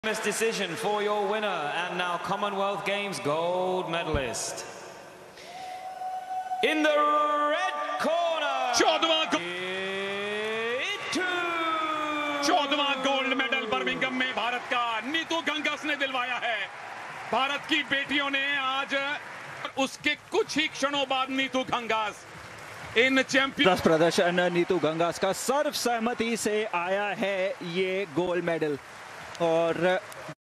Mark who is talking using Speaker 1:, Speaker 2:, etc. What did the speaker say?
Speaker 1: Decision for your winner and now Commonwealth Games gold medalist. In the red corner,
Speaker 2: 14वां gold medal Birmingham में भारत का नीतू घंघस ने दिलवाया है। भारत की बेटियों ने आज उसके कुछ ही क्षणों बाद नीतू घंघस इन चैंपियन
Speaker 3: प्रदर्शन नीतू घंघस का सर्वसम्मति से आया है ये गोल्ड मेडल और